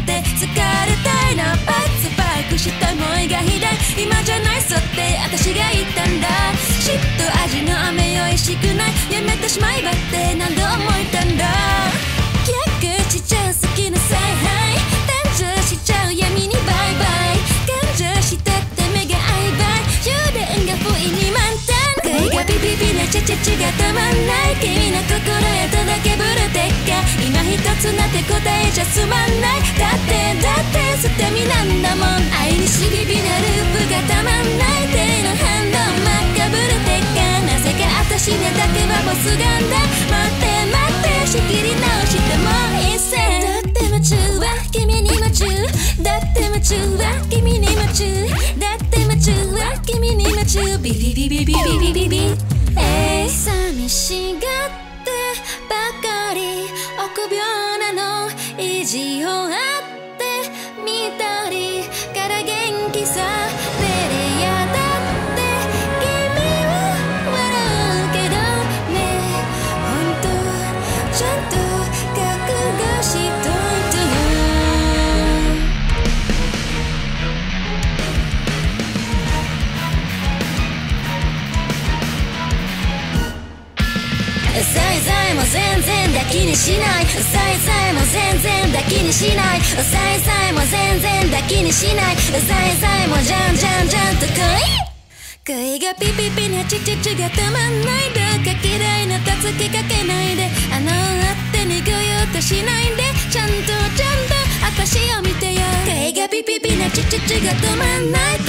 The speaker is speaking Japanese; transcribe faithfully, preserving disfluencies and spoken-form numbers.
って疲れたいなパッツパークした思いが肥大今じゃないそって私が言ったんだ嫉妬味の飴よいしくないやめてしまえばって何度思えたんだ逆しちゃう好きな采配誕生しちゃう闇にバイバイ感情したって目が合いばい終電が不意に満タン声がピピピなチャチャチがたまんない君の心へ届けブルテッカー今一つなって答えじゃ済まんないだってだって捨て身なんだもん愛にしびびなループがたまんない手の反動真っ赤ブルテッカーなぜか私ねだけはボスガンだ待って待って仕切り直してもう一戦だって夢中は君に夢中だって夢中は君に夢中だって夢中は君に夢中ビビビビビビビビビえい寂しがってばかり臆病なの意地を張ってみたりから元気さ照れ屋だって君は笑うけどねほんとちゃんと覚悟しといてよさいさいも全然抱きにしないさいさいも全然抱きにしないさいさいも全然抱きにしないさいさいもじゃんじゃんじゃんと恋恋がピピピなチチチがたまんないどうか嫌いなたつきかけないであのあって逃げようとしないでちゃんとちゃんと私を見てよ恋がピピピなチチチがたまんない